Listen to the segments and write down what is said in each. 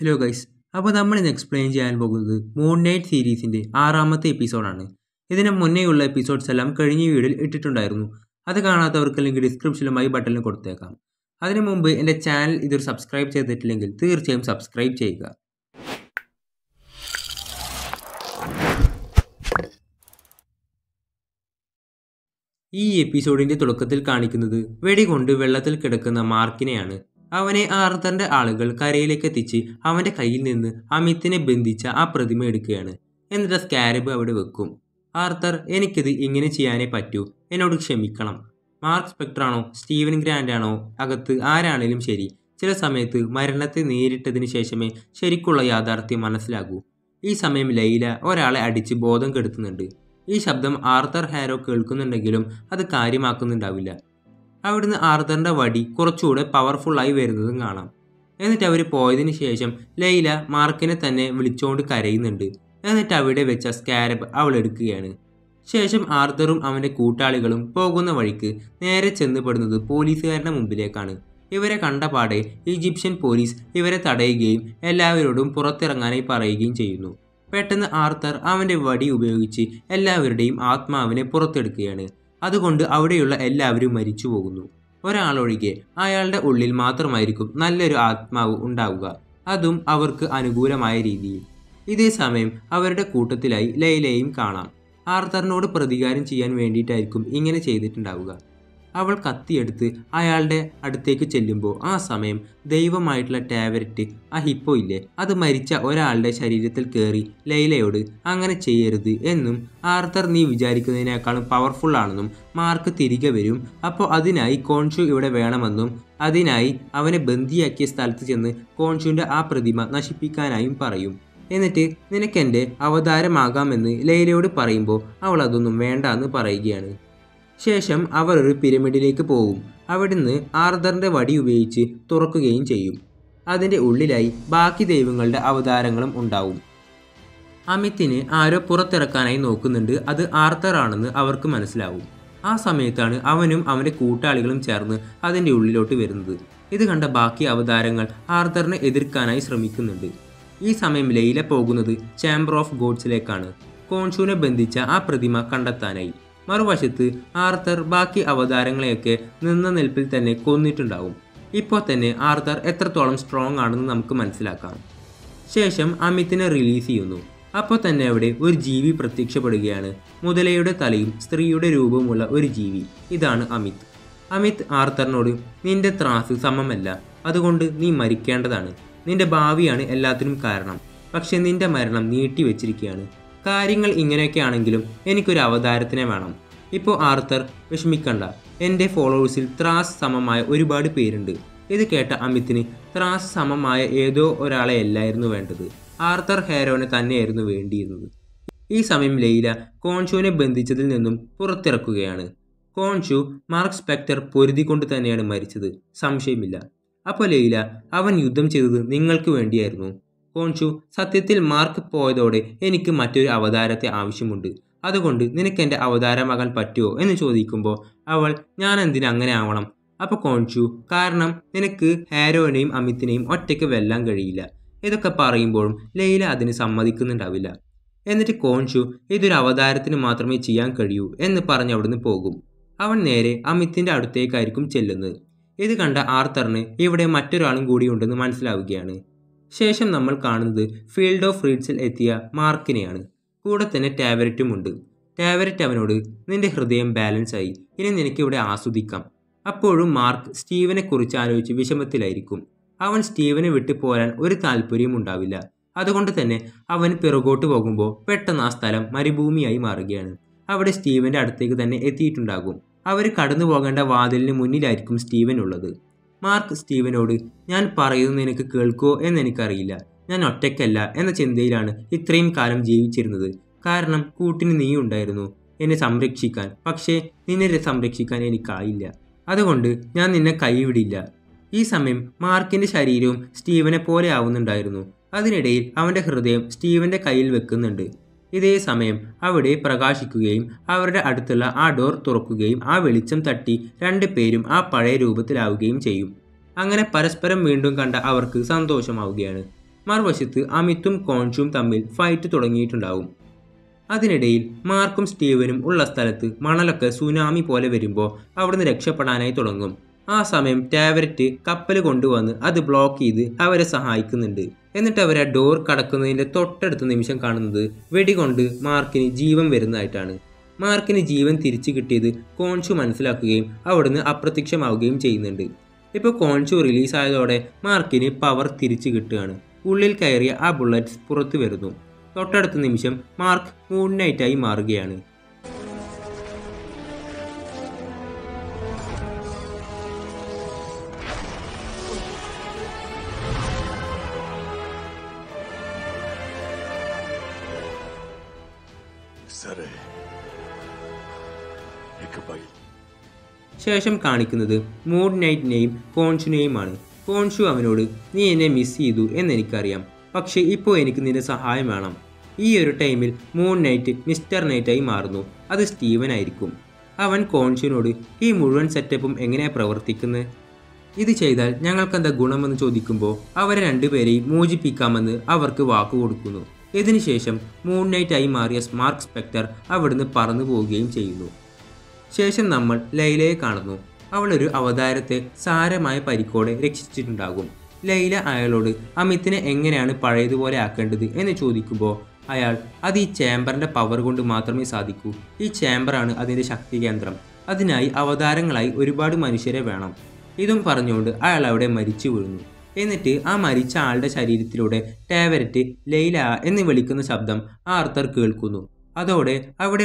Hello guys, അപ്പോൾ നമ്മൾ ഇന്ന് എക്സ്പ്ലെയിൻ ചെയ്യാൻ പോകുന്നത് മൂൺ നൈറ്റ് സീരീസിൻ്റെ 6ാമത്തെ എപ്പിസോഡാണ്. ഇതിന് മുന്നേയുള്ള എപ്പിസോഡ്സ് എല്ലാം കഴിഞ്ഞ വീഡിയോയിൽ ഇട്ടിട്ടുണ്ടായിരുന്നു. അത് കാണാത്തവർക്ക് ലിങ്ക് ഡിസ്ക്രിപ്ഷനിലുമായി ബട്ടണിൽ കൊടുത്തേക്കാം. അതിനു മുമ്പ് എൻ്റെ ചാനൽ ഇതൊരു സബ്സ്ക്രൈബ് ചെയ്തിട്ടില്ലെങ്കിൽ തീർച്ചയായും സബ്സ്ക്രൈബ് ചെയ്യുക. ഈ എപ്പിസോഡിൻ്റെ തുടക്കത്തിൽ കാണിക്കുന്നത് വെടികൊണ്ട് വെള്ളത്തിൽ കിടക്കുന്ന മാർക്കിനെയാണ്. അവനെ ആർത്തറിന്റെ ആളുകൾ കരയിലേക്ക് എത്തിച്ച് അവന്റെ കയ്യിൽ നിന്ന് അമിത്തിനെ ബന്ധിച്ച ആ പ്രതിമ എടുക്കുകയാണ്. എന്നിട്ട് സ്കാരബ് അവിടെ വെക്കും. ആർത്തർ, എനിക്കിത് ഇങ്ങനെ ചെയ്യാനേ പറ്റൂ, എന്നോട് ക്ഷമിക്കണം. മാർക്ക് സ്പെക്ടറാണോ സ്റ്റീവൻ ഗ്രാൻഡ് ആണോ അകത്ത് ആരാണേലും ശരി, ചില സമയത്ത് മരണത്തെ നേരിട്ടതിന് ശേഷമേ ശരിക്കുള്ള യാഥാർത്ഥ്യം മനസ്സിലാകൂ. ഈ സമയം ലൈല ഒരാളെ അടിച്ച് ബോധം കെടുത്തുന്നുണ്ട്. ഈ ശബ്ദം ആർത്തർ ഹാരോ കേൾക്കുന്നുണ്ടെങ്കിലും അത് കാര്യമാക്കുന്നുണ്ടാവില്ല. അവിടുന്ന് ആർത്തറിന്റെ വടി കുറച്ചുകൂടെ പവർഫുള്ളായി വരുന്നതും കാണാം. എന്നിട്ട് അവർ പോയതിനു ശേഷം ലൈല മാർക്കിനെ തന്നെ വിളിച്ചുകൊണ്ട് കരയുന്നുണ്ട്. എന്നിട്ട് അവിടെ വെച്ച സ്കാരബ് അവൾ എടുക്കുകയാണ്. ശേഷം ആർത്തറും അവൻ്റെ കൂട്ടാളികളും പോകുന്ന വഴിക്ക് നേരെ ചെന്നപ്പെടുന്നത് പോലീസുകാരുടെ മുമ്പിലേക്കാണ്. ഇവരെ കണ്ടപാടെ ഈജിപ്ഷ്യൻ പോലീസ് ഇവരെ തടയുകയും എല്ലാവരോടും പുറത്തിറങ്ങാനായി പറയുകയും ചെയ്യുന്നു. പെട്ടെന്ന് ആർത്തർ അവൻ്റെ വടി ഉപയോഗിച്ച് എല്ലാവരുടെയും ആത്മാവിനെ പുറത്തെടുക്കുകയാണ്. അതുകൊണ്ട് അവിടെയുള്ള എല്ലാവരും മരിച്ചു പോകുന്നു. ഒരാളൊഴികെ അയാളുടെ ഉള്ളിൽ മാത്രമായിരിക്കും നല്ലൊരു ആത്മാവ് ഉണ്ടാവുക, അതും അവർക്ക് അനുകൂലമായ രീതിയിൽ. ഇതേ സമയം അവരുടെ കൂട്ടത്തിലായി ലൈലയും കാണാം. ആർത്തറിനോട് പ്രതികാരം ചെയ്യാൻ വേണ്ടിയിട്ടായിരിക്കും ഇങ്ങനെ ചെയ്തിട്ടുണ്ടാവുക. അവൾ കത്തിയെടുത്ത് അയാളുടെ അടുത്തേക്ക് ചെല്ലുമ്പോൾ ആ സമയം ദൈവമായിട്ടുള്ള ടാവരറ്റ്, ആ ഹിപ്പോ ഇല്ലേ, അത് മരിച്ച ഒരാളുടെ ശരീരത്തിൽ കയറി ലൈലയോട് അങ്ങനെ ചെയ്യരുത് എന്നും ആർത്തർ നീ വിചാരിക്കുന്നതിനേക്കാളും പവർഫുൾ ആണെന്നും മാർക്ക് തിരികെ വരും, അപ്പോൾ അതിനായി കോൺഷു ഇവിടെ വേണമെന്നും അതിനായി അവനെ ബന്ദിയാക്കിയ സ്ഥലത്ത് ചെന്ന് കോൺഷുവിൻ്റെ ആ പ്രതിമ നശിപ്പിക്കാനായും പറയും. എന്നിട്ട് നിനക്കെൻ്റെ അവതാരമാകാമെന്ന് ലൈലയോട് പറയുമ്പോൾ അവൾ അതൊന്നും വേണ്ട എന്ന് പറയുകയാണ്. ശേഷം അവർ ഒരു പിരമിഡിലേക്ക് പോകും. അവിടുന്ന് ആർത്തറിന്റെ വടി ഉപയോഗിച്ച് തുറക്കുകയും ചെയ്യും. അതിൻ്റെ ഉള്ളിലായി ബാക്കി ദൈവങ്ങളുടെ അവതാരങ്ങളും ഉണ്ടാവും. അമിത്തിനെ ആരോ പുറത്തിറക്കാനായി നോക്കുന്നുണ്ട്. അത് ആർത്തർ ആണെന്ന് അവർക്ക് മനസ്സിലാവും. ആ സമയത്താണ് അവനും അവൻ്റെ കൂട്ടാളികളും ചേർന്ന് അതിൻ്റെ ഉള്ളിലോട്ട് വരുന്നത്. ഇത് കണ്ട ബാക്കി അവതാരങ്ങൾ ആർത്തറിനെ എതിർക്കാനായി ശ്രമിക്കുന്നുണ്ട്. ഈ സമയം ലൈല പോകുന്നത് ചേംബർ ഓഫ് ഗോഡ്സിലേക്കാണ്, കോൺഷുവിനെ ബന്ധിച്ച ആ പ്രതിമ കണ്ടെത്താനായി. മറുവശത്ത് ആർത്തർ ബാക്കി അവതാരങ്ങളെയൊക്കെ നിന്ന നിൽപ്പിൽ തന്നെ കൊന്നിട്ടുണ്ടാവും. ഇപ്പോൾ തന്നെ ആർത്തർ എത്രത്തോളം സ്ട്രോങ് ആണെന്ന് നമുക്ക് മനസ്സിലാക്കാം. ശേഷം അമിത്തിനെ റിലീസ് ചെയ്യുന്നു. അപ്പോൾ തന്നെ അവിടെ ഒരു ജീവി പ്രത്യക്ഷപ്പെടുകയാണ്. മുതലയുടെ തലയും സ്ത്രീയുടെ രൂപവുമുള്ള ഒരു ജീവി. ഇതാണ് അമിത്. അമിത് ആർത്തറിനോട് നിന്റെ ത്രാസ് സമമല്ല, അതുകൊണ്ട് നീ മരിക്കേണ്ടതാണ്. നിന്റെ ഭാവിയാണ് എല്ലാത്തിനും കാരണം. പക്ഷെ നിന്റെ മരണം നീട്ടിവെച്ചിരിക്കുകയാണ്. കാര്യങ്ങൾ ഇങ്ങനെയൊക്കെ ആണെങ്കിലും എനിക്കൊരു അവതാരത്തിനെ വേണം. ഇപ്പോൾ ആർത്തർ വിഷമിക്കണ്ട, എൻ്റെ ഫോളോവേഴ്സിൽ ത്രാസ് സമമായ ഒരുപാട് പേരുണ്ട്. ഇത് കേട്ട അമിത്തിന് ത്രാസ് സമമായ ഏതോ ഒരാളെ അല്ലായിരുന്നു വേണ്ടത്, ആർത്തർ ഹാരോനെ തന്നെയായിരുന്നു വേണ്ടിയിരുന്നത്. ഈ സമയം ലൈല കോൺഷുവിനെ ബന്ധിച്ചതിൽ നിന്നും പുറത്തിറക്കുകയാണ്. കോൺഷു മാർക്ക് സ്പെക്ടർ പൊരുതിക്കൊണ്ട് തന്നെയാണ് മരിച്ചത്, സംശയമില്ല. അപ്പോൾ ലൈല, അവൻ യുദ്ധം ചെയ്തത് നിങ്ങൾക്ക് വേണ്ടിയായിരുന്നു. കോൺഷു, സത്യത്തിൽ മാർക്ക് പോയതോടെ എനിക്ക് മറ്റൊരു അവതാരത്തെ ആവശ്യമുണ്ട്, അതുകൊണ്ട് നിനക്ക് എൻ്റെ അവതാരമാകാൻ പറ്റുമോ എന്ന് ചോദിക്കുമ്പോൾ അവൾ, ഞാൻ എന്തിനു അങ്ങനെ ആവണം? അപ്പോൾ കോൺഷു, കാരണം നിനക്ക് ഹാരോനെയും അമിത്തിനെയും ഒറ്റയ്ക്ക് വെല്ലാൻ കഴിയില്ല. ഇതൊക്കെ പറയുമ്പോഴും ലൈല അതിന് സമ്മതിക്കുന്നുണ്ടാവില്ല. എന്നിട്ട് കോൺഷു ഇതൊരു അവതാരത്തിന് മാത്രമേ ചെയ്യാൻ കഴിയൂ എന്ന് പറഞ്ഞ് അവിടുന്ന് പോകും. അവൻ നേരെ അമിത്തിൻ്റെ അടുത്തേക്കായിരിക്കും ചെല്ലുന്നത്. ഇത് കണ്ട ആർത്തറിന് ഇവിടെ മറ്റൊരാളും കൂടി ഉണ്ടെന്ന് മനസ്സിലാവുകയാണ്. ശേഷം നമ്മൾ കാണുന്നത് ഫീൽഡ് ഓഫ് റീഡ്സിൽ എത്തിയ മാർക്കിനെയാണ്. കൂടെ തന്നെ ടാവരറ്റും ഉണ്ട്. ടാവരറ്റ് അവനോട്, നിന്റെ ഹൃദയം ബാലൻസ് ആയി, ഇനി നിനക്കിവിടെ ആസ്വദിക്കാം. അപ്പോഴും മാർക്ക് സ്റ്റീവനെ കുറിച്ച് ആലോചിച്ച് വിഷമത്തിലായിരിക്കും. അവൻ സ്റ്റീവനെ വിട്ടു പോരാൻ ഒരു താല്പര്യവും ഉണ്ടാവില്ല. അതുകൊണ്ട് തന്നെ അവൻ പിറകോട്ട് പോകുമ്പോൾ പെട്ടെന്ന് ആ സ്ഥലം മരുഭൂമിയായി മാറുകയാണ്. അവിടെ സ്റ്റീവന്റെ അടുത്തേക്ക് തന്നെ എത്തിയിട്ടുണ്ടാകും. അവർ കടന്നു പോകേണ്ട വാതിലിന് മുന്നിലായിരിക്കും സ്റ്റീവൻ ഉള്ളത്. മാർക്ക് സ്റ്റീവനോട്, ഞാൻ പറയുന്നത് നിനക്ക് കേൾക്കുമോ എന്നെനിക്കറിയില്ല. ഞാൻ ഒറ്റയ്ക്കല്ല എന്ന ചിന്തയിലാണ് ഇത്രയും കാലം ജീവിച്ചിരുന്നത്. കാരണം കൂട്ടിന് നീ ഉണ്ടായിരുന്നു എന്നെ സംരക്ഷിക്കാൻ. പക്ഷേ നിന്നെ സംരക്ഷിക്കാൻ എനിക്കായില്ല. അതുകൊണ്ട് ഞാൻ നിന്നെ കൈവിടില്ല. ഈ സമയം മാർക്കിൻ്റെ ശരീരവും സ്റ്റീവനെ പോലെ ആവുന്നുണ്ടായിരുന്നു. അതിനിടയിൽ അവൻ്റെ ഹൃദയം സ്റ്റീവൻ്റെ കയ്യിൽ വെക്കുന്നുണ്ട്. ഇതേ സമയം അവിടെ പ്രകാശിക്കുകയും അവരുടെ അടുത്തുള്ള ആ ഡോർ തുറക്കുകയും ആ വെളിച്ചം തട്ടി രണ്ടുപേരും ആ പഴയ രൂപത്തിലാവുകയും ചെയ്യും. അങ്ങനെ പരസ്പരം വീണ്ടും കണ്ട അവർക്ക് സന്തോഷമാവുകയാണ്. മറുവശത്ത് അമിത്തും കോൺഷും തമ്മിൽ ഫൈറ്റ് തുടങ്ങിയിട്ടുണ്ടാവും. അതിനിടയിൽ മാർക്കും സ്റ്റീവനും ഉള്ള സ്ഥലത്ത് മണലൊക്കെ സുനാമി പോലെ വരുമ്പോൾ അവിടുന്ന് രക്ഷപ്പെടാനായി തുടങ്ങും. ആ സമയം ടാവരറ്റ് കപ്പൽ കൊണ്ടുവന്ന് അത് ബ്ലോക്ക് ചെയ്ത് അവരെ സഹായിക്കുന്നുണ്ട്. എന്നിട്ട് അവരെ ഡോർ കടക്കുന്നതിൻ്റെ തൊട്ടടുത്ത നിമിഷം കാണുന്നത് വെടികൊണ്ട് മാർക്കിന് ജീവൻ വരുന്നതായിട്ടാണ്. മാർക്കിന് ജീവൻ തിരിച്ചു കിട്ടിയത് കോൺഷു മനസ്സിലാക്കുകയും അവിടുന്ന് അപ്രത്യക്ഷമാവുകയും ചെയ്യുന്നുണ്ട്. ഇപ്പോൾ കോൺഷു റിലീസായതോടെ മാർക്കിന് പവർ തിരിച്ചു കിട്ടുകയാണ്. ഉള്ളിൽ കയറിയ ആ ബുള്ളറ്റ്സ് പുറത്തു വരുന്നു. തൊട്ടടുത്ത നിമിഷം മാർക്ക് മൂൺ നൈറ്റായി മാറുകയാണ്. ശേഷം കാണിക്കുന്നത് മൂൺ നൈറ്റിനെയും കോൺഷുനെയുമാണ്. കോൺഷു അവനോട് നീ എന്നെ മിസ് ചെയ്തു എന്നെനിക്കറിയാം, പക്ഷേ ഇപ്പോൾ എനിക്ക് നിന്റെ സഹായം വേണം. ഈ ഒരു ടൈമിൽ മൂൺ നൈറ്റ് മിസ്റ്റർ നൈറ്റായി മാറുന്നു. അത് സ്റ്റീവൻ ആയിരിക്കും. അവൻ കോൺഷുവിനോട് ഈ മുഴുവൻ സെറ്റപ്പും എങ്ങനെയാണ് പ്രവർത്തിക്കുന്നത്, ഇത് ചെയ്താൽ ഞങ്ങൾക്കെന്താ ഗുണമെന്ന് ചോദിക്കുമ്പോൾ അവരെ രണ്ടുപേരെയും മോചിപ്പിക്കാമെന്ന് അവർക്ക് വാക്കു കൊടുക്കുന്നു. ഇതിനുശേഷം മൂൺ നൈറ്റായി മാറിയ മാർക്ക് സ്പെക്ടർ അവിടുന്ന് പറന്നു പോവുകയും ചെയ്യുന്നു. ശേഷം നമ്മൾ ലൈലയെ കാണുന്നു. അവളൊരു അവതാരത്തെ സാരമായ പരിക്കോടെ രക്ഷിച്ചിട്ടുണ്ടാകും. ലൈല അയാളോട് അമിത്തിനെ എങ്ങനെയാണ് പഴയതുപോലെ ആക്കേണ്ടത് എന്ന് ചോദിക്കുമ്പോൾ അയാൾ അത് ഈ ചേംബറിൻ്റെ പവർ കൊണ്ട് മാത്രമേ സാധിക്കൂ. ഈ ചേംബറാണ് അതിൻ്റെ ശക്തി കേന്ദ്രം. അതിനായി അവതാരങ്ങളായി ഒരുപാട് മനുഷ്യരെ വേണം. ഇതും പറഞ്ഞുകൊണ്ട് അയാൾ അവിടെ മരിച്ചു വീഴുന്നു. എന്നിട്ട് ആ മരിച്ച ആളുടെ ശരീരത്തിലൂടെ ടാവരറ്റ് ലൈല എന്ന് വിളിക്കുന്ന ശബ്ദം ആർത്തർ കേൾക്കുന്നു. അതോടെ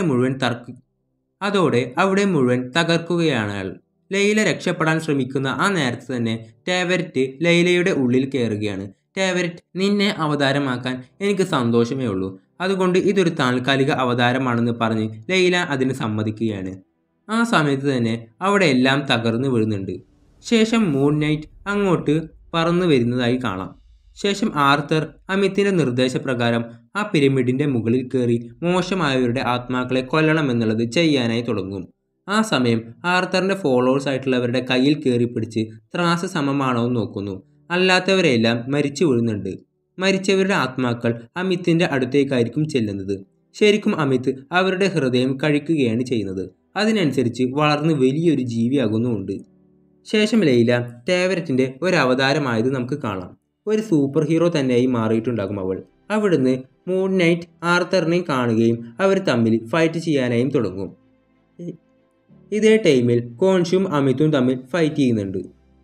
അവിടെ മുഴുവൻ തകർക്കുകയാണ് അയാൾ. ലൈല രക്ഷപ്പെടാൻ ശ്രമിക്കുന്ന ആ നേരത്ത് തന്നെ ടാവരറ്റ് ലൈലയുടെ ഉള്ളിൽ കയറുകയാണ്. ടാവരറ്റ് നിന്നെ അവതാരമാക്കാൻ എനിക്ക് സന്തോഷമേ ഉള്ളൂ, അതുകൊണ്ട് ഇതൊരു താൽക്കാലിക അവതാരമാണെന്ന് പറഞ്ഞ് ലൈല അതിന് സമ്മതിക്കുകയാണ്. ആ സമയത്ത് തന്നെ അവിടെ എല്ലാം തകർന്നു വീഴുന്നുണ്ട്. ശേഷം മൂൺ നൈറ്റ് അങ്ങോട്ട് പറന്നു വരുന്നതായി കാണാം. ശേഷം ആർത്തർ അമിത്തിൻ്റെ നിർദ്ദേശപ്രകാരം ആ പിരമിഡിൻ്റെ മുകളിൽ കയറി മോശമായവരുടെ ആത്മാക്കളെ കൊല്ലണമെന്നുള്ളത് ചെയ്യാനായി തുടങ്ങും. ആ സമയം ആർത്തറിൻ്റെ ഫോളോവേഴ്സ് ആയിട്ടുള്ളവരുടെ കയ്യിൽ കയറി പിടിച്ച് ത്രാസ് സമമാണോ എന്ന് നോക്കുന്നു. അല്ലാത്തവരെല്ലാം മരിച്ചു വീഴുന്നുണ്ട്. മരിച്ചവരുടെ ആത്മാക്കൾ അമിത്തിൻ്റെ അടുത്തേക്കായിരിക്കും ചെല്ലുന്നത്. ശരിക്കും അമിത് അവരുടെ ഹൃദയം കഴിക്കുകയാണ് ചെയ്യുന്നത്. അതിനനുസരിച്ച് വളർന്ന് വലിയൊരു ജീവിയാകുന്നുമുണ്ട്. ശേഷം ലൈല ടാവരറ്റിൻ്റെ ഒരു അവതാരമായത് നമുക്ക് കാണാം. ഒരു സൂപ്പർ ഹീറോ തന്നെയായി മാറിയിട്ടുണ്ടാകും അവൾ. അവിടുന്ന് മൂൺ നൈറ്റ് ആർത്തറിനെയും കാണുകയും അവർ തമ്മിൽ ഫൈറ്റ് ചെയ്യാനായും തുടങ്ങും. ഇതേ ടൈമിൽ കോൺഷും അമിത്തും തമ്മിൽ ഫൈറ്റ് ചെയ്യുന്നുണ്ട്.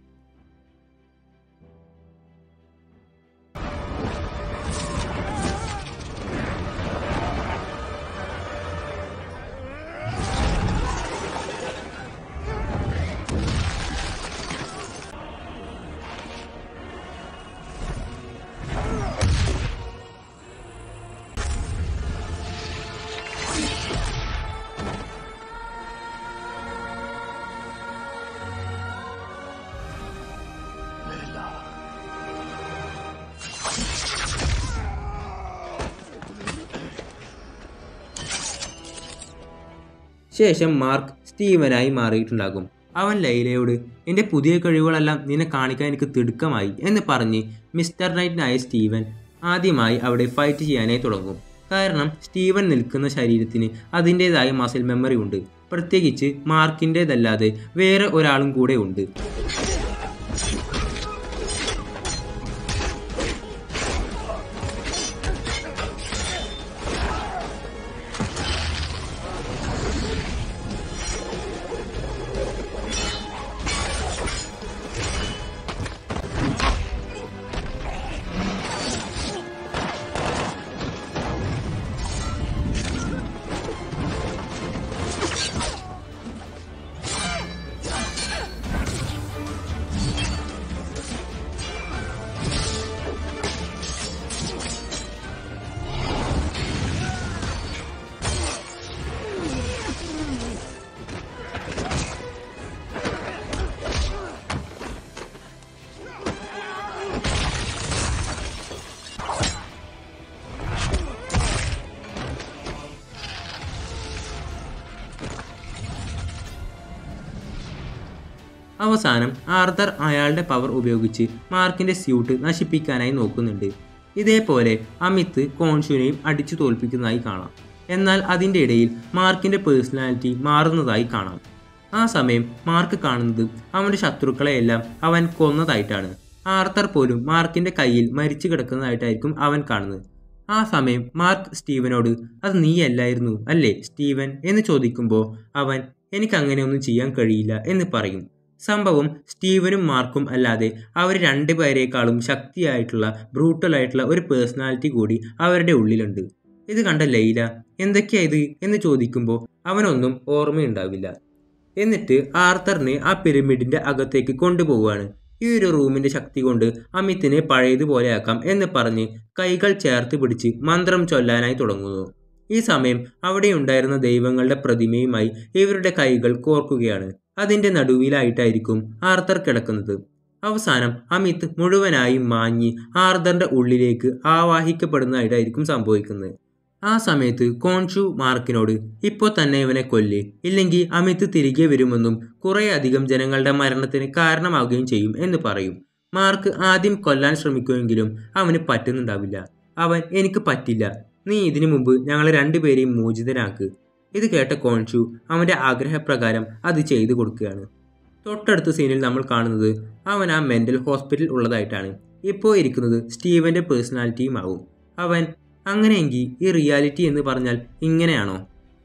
ശേഷം മാർക്ക് സ്റ്റീവനായി മാറിയിട്ടുണ്ടാകും. അവൻ ലൈലയോട് എൻ്റെ പുതിയ കഴിവുകളെല്ലാം നിന്നെ കാണിക്കാൻ എനിക്ക് തിടുക്കമായി എന്ന് പറഞ്ഞ് മിസ്റ്റർ നൈറ്റിനായ സ്റ്റീവൻ ആദ്യമായി അവിടെ ഫൈറ്റ് ചെയ്യാനായി തുടങ്ങും. കാരണം സ്റ്റീവൻ നിൽക്കുന്ന ശരീരത്തിന് അതിൻ്റേതായ മസിൽ മെമ്മറി ഉണ്ട്. പ്രത്യേകിച്ച് മാർക്കിൻ്റേതല്ലാതെ വേറെ ഒരാളും കൂടെ ഉണ്ട്. അവസാനം ആർത്തർ അയാളുടെ പവർ ഉപയോഗിച്ച് മാർക്കിൻ്റെ സ്യൂട്ട് നശിപ്പിക്കാനായി നോക്കുന്നുണ്ട്. ഇതേപോലെ അമിത് കോൺഷുവിനെയും അടിച്ചു തോൽപ്പിക്കുന്നതായി കാണാം. എന്നാൽ അതിൻ്റെ ഇടയിൽ മാർക്കിൻ്റെ പേഴ്സണാലിറ്റി മാറുന്നതായി കാണാം. ആ സമയം മാർക്ക് കാണുന്നത് അവൻ്റെ ശത്രുക്കളെയെല്ലാം അവൻ കൊന്നതായിട്ടാണ്. ആർത്തർ പോലും മാർക്കിൻ്റെ കയ്യിൽ മരിച്ചു കിടക്കുന്നതായിട്ടായിരിക്കും അവൻ കാണുന്നത്. ആ സമയം മാർക്ക് സ്റ്റീവനോട് അത് നീയല്ലായിരുന്നു അല്ലേ സ്റ്റീവൻ എന്ന് ചോദിക്കുമ്പോൾ അവൻ എനിക്കങ്ങനെയൊന്നും ചെയ്യാൻ കഴിയില്ല എന്ന് പറയും. സംഭവം സ്റ്റീവനും മാർക്കും അല്ലാതെ അവർ രണ്ടുപേരേക്കാളും ശക്തിയായിട്ടുള്ള ബ്രൂട്ടലായിട്ടുള്ള ഒരു പേഴ്സണാലിറ്റി കൂടി അവരുടെ ഉള്ളിലുണ്ട്. ഇത് കണ്ട ലൈല എന്തൊക്കെയാ ഇത് എന്ന് ചോദിക്കുമ്പോൾ അവനൊന്നും ഓർമ്മയുണ്ടാവില്ല. എന്നിട്ട് ആർത്തറിനെ ആ പിരമിഡിന്റെ അകത്തേക്ക് കൊണ്ടുപോവുകയാണ്. ഈ ഒരു റൂമിന്റെ ശക്തി കൊണ്ട് അമിത്തിനെ പഴയതുപോലെയാക്കാം എന്ന് പറഞ്ഞ് കൈകൾ ചേർത്ത് പിടിച്ച് മന്ത്രം ചൊല്ലാനായി തുടങ്ങുന്നു. ഈ സമയം അവിടെ ഉണ്ടായിരുന്ന ദൈവങ്ങളുടെ പ്രതിമയുമായി ഇവരുടെ കൈകൾ കോർക്കുകയാണ്. അതിന്റെ നടുവിലായിട്ടായിരിക്കും ആർത്തർ കിടക്കുന്നത്. അവസാനം അമിത് മുഴുവനായും മാഞ്ഞ് ആർത്തറിന്റെ ഉള്ളിലേക്ക് ആവാഹിക്കപ്പെടുന്നതായിട്ടായിരിക്കും സംഭവിക്കുന്നത്. ആ സമയത്ത് കോൺഷു മാർക്കിനോട് ഇപ്പോൾ തന്നെ ഇവനെ കൊല്ല്, ഇല്ലെങ്കിൽ അമിത് തിരികെ വരുമെന്നും കുറേ അധികം ജനങ്ങളുടെ മരണത്തിന് കാരണമാവുകയും ചെയ്യും എന്ന് പറയും. മാർക്ക് ആദ്യം കൊല്ലാൻ ശ്രമിക്കുമെങ്കിലും അവന് പറ്റുന്നുണ്ടാവില്ല. അവൻ എനിക്ക് പറ്റില്ല, നീ ഇതിനു മുമ്പ് ഞങ്ങളെ രണ്ടുപേരെയും മോചിതനാക്ക്. ഇത് കേട്ട കോൺഷു അവൻ്റെ ആഗ്രഹപ്രകാരം അത് ചെയ്തു കൊടുക്കുകയാണ്. തൊട്ടടുത്ത സീനിൽ നമ്മൾ കാണുന്നത് അവൻ ആ മെൻ്റൽ ഹോസ്പിറ്റൽ ഉള്ളതായിട്ടാണ്. ഇപ്പോൾ ഇരിക്കുന്നത് സ്റ്റീവൻ്റെ പേഴ്സണാലിറ്റിയുമാവും. അവൻ അങ്ങനെയെങ്കിൽ ഈ റിയാലിറ്റി എന്ന് പറഞ്ഞാൽ ഇങ്ങനെയാണോ,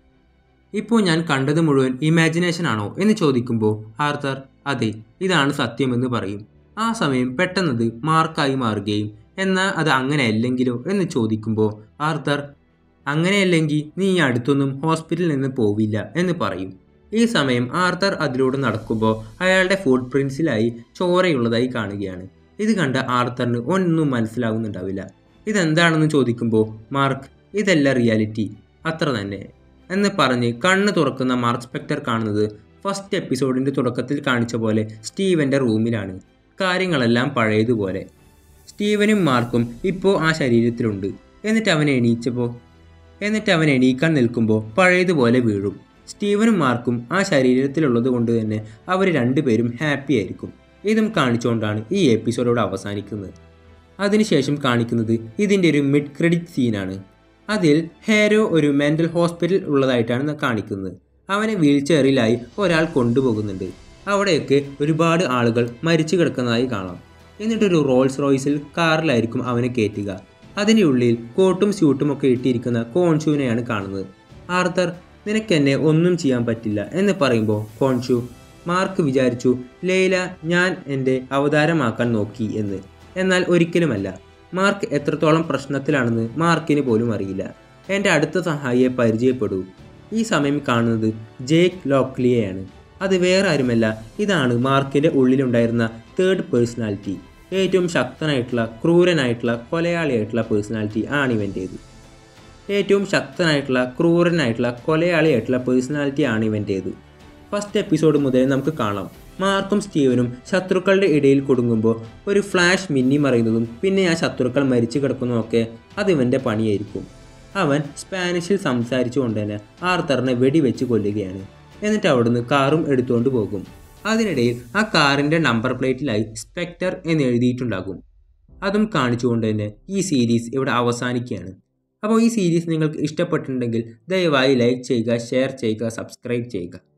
ഇപ്പോൾ ഞാൻ കണ്ടത് മുഴുവൻ ഇമാജിനേഷൻ ആണോ എന്ന് ചോദിക്കുമ്പോൾ ആർത്തർ അതെ ഇതാണ് സത്യമെന്ന് പറയും. ആ സമയം പെട്ടെന്നത് മാർക്കായി മാറുകയും എന്നാൽ അത് അങ്ങനെയല്ലെങ്കിലോ എന്ന് ചോദിക്കുമ്പോൾ ആർത്തർ അങ്ങനെയല്ലെങ്കിൽ നീ അടുത്തൊന്നും ഹോസ്പിറ്റലിൽ നിന്ന് പോവില്ല എന്ന് പറയും. ഈ സമയം ആർത്തർ അതിലൂടെ നടക്കുമ്പോൾ അയാളുടെ ഫുട് പ്രിൻസിലായി ചോരയുള്ളതായി കാണുകയാണ്. ഇത് കണ്ട ആർത്തറിന് ഒന്നും മനസ്സിലാവുന്നുണ്ടാവില്ല. ഇതെന്താണെന്ന് ചോദിക്കുമ്പോൾ മാർക്ക് ഇതല്ല റിയാലിറ്റി അത്ര തന്നെ എന്ന് പറഞ്ഞ് കണ്ണ് തുറക്കുന്ന മാർക്ക് സ്പെക്ടർ കാണുന്നത് ഫസ്റ്റ് എപ്പിസോഡിൻ്റെ തുടക്കത്തിൽ കാണിച്ച പോലെ സ്റ്റീവൻ്റെ റൂമിലാണ്. കാര്യങ്ങളെല്ലാം പഴയതുപോലെ. സ്റ്റീവനും മാർക്കും ഇപ്പോൾ ആ ശരീരത്തിലുണ്ട്. എന്നിട്ട് അവൻ എണീക്കാൻ നിൽക്കുമ്പോൾ പഴയതുപോലെ വീഴും. സ്റ്റീവനും മാർക്കും ആ ശരീരത്തിലുള്ളത് കൊണ്ട് തന്നെ അവർ രണ്ടുപേരും ഹാപ്പി ആയിരിക്കും. ഇതും കാണിച്ചുകൊണ്ടാണ് ഈ എപ്പിസോഡോട് അവസാനിക്കുന്നത്. അതിനുശേഷം കാണിക്കുന്നത് ഇതിൻ്റെ ഒരു മിഡ് ക്രെഡിറ്റ് സീനാണ്. അതിൽ ഹേരോ ഒരു മെൻ്റൽ ഹോസ്പിറ്റൽ ഉള്ളതായിട്ടാണ് കാണിക്കുന്നത്. അവനെ വീൽ ചെയറിലായി ഒരാൾ കൊണ്ടുപോകുന്നുണ്ട്. അവിടെയൊക്കെ ഒരുപാട് ആളുകൾ മരിച്ചു കിടക്കുന്നതായി കാണാം. എന്നിട്ടൊരു റോൾസ് റോയ്സിൽ കാറിലായിരിക്കും അവനെ കയറ്റുക. അതിൻ്റെ ഉള്ളിൽ കോട്ടും സ്യൂട്ടും ഒക്കെ ഇട്ടിരിക്കുന്ന കോൺഷുവിനെയാണ് കാണുന്നത്. ആർത്തർ നിനക്കെന്നെ ഒന്നും ചെയ്യാൻ പറ്റില്ല എന്ന് പറയുമ്പോൾ കോൺഷു മാർക്ക് വിചാരിച്ചു ലൈല ഞാൻ എൻ്റെ അവതാരമാക്കാൻ നോക്കി എന്ന്. എന്നാൽ ഒരിക്കലുമല്ല. മാർക്ക് എത്രത്തോളം പ്രശ്നത്തിലാണെന്ന് മാർക്കിന് പോലും അറിയില്ല. എൻ്റെ അടുത്ത സഹായിയെ പരിചയപ്പെടൂ. ഈ സമയം കാണുന്നത് ജേക്ക് ലോക്ലിയെയാണ്. അത് വേറെ ആരുമല്ല, ഇതാണ് മാർക്കിൻ്റെ ഉള്ളിലുണ്ടായിരുന്ന തേർഡ് പേഴ്സണാലിറ്റി. ഏറ്റവും ശക്തനായിട്ടുള്ള ക്രൂരനായിട്ടുള്ള കൊലയാളിയായിട്ടുള്ള പേഴ്സണാലിറ്റി ആണ് ഇവൻ്റേത്. ഫസ്റ്റ് എപ്പിസോഡ് മുതൽ നമുക്ക് കാണാം മാർക്കും സ്റ്റീവനും ശത്രുക്കളുടെ ഇടയിൽ കുടുങ്ങുമ്പോൾ ഒരു ഫ്ലാഷ് മിന്നി മറിയുന്നതും പിന്നെ ആ ശത്രുക്കൾ മരിച്ചു കിടക്കുന്നതൊക്കെ അത് ഇവൻ്റെ പണിയായിരിക്കും. അവൻ സ്പാനിഷിൽ സംസാരിച്ചുകൊണ്ട് തന്നെ ആർത്തറിനെ വെടിവെച്ച് കൊല്ലുകയാണ്. എന്നിട്ട് അവിടുന്ന് കാറും എടുത്തുകൊണ്ട് പോകും. അതിനിടയിൽ ആ കാറിൻ്റെ നമ്പർ പ്ലേറ്റിലായി സ്പെക്ടർ എന്ന് എഴുതിയിട്ടുണ്ടാകും. അതും കാണിച്ചുകൊണ്ട് തന്നെ ഈ സീരീസ് ഇവിടെ അവസാനിക്കുകയാണ്. അപ്പോൾ ഈ സീരീസ് നിങ്ങൾക്ക് ഇഷ്ടപ്പെട്ടിട്ടുണ്ടെങ്കിൽ ദയവായി ലൈക്ക് ചെയ്യുക, ഷെയർ ചെയ്യുക, സബ്സ്ക്രൈബ് ചെയ്യുക.